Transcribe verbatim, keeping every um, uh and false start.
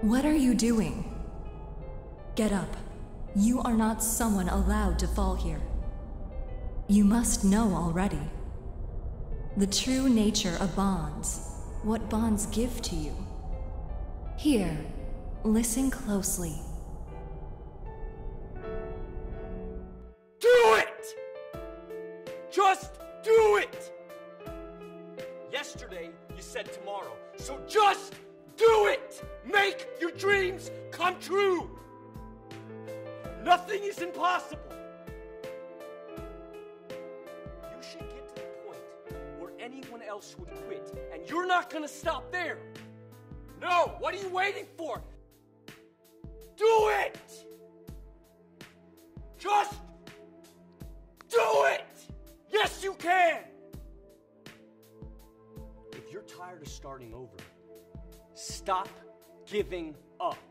What are you doing? Get up. You are not someone allowed to fall here. You must know already. The true nature of bonds, what bonds give to you. Here, listen closely. Do it! Just do it! Yesterday, you said tomorrow, so just do it! Make your dreams come true! Nothing is impossible! You should get to the point where anyone else would quit, and you're not gonna stop there! No! What are you waiting for? Do it! Just do it! Yes, you can! If you're tired of starting over, stop giving up.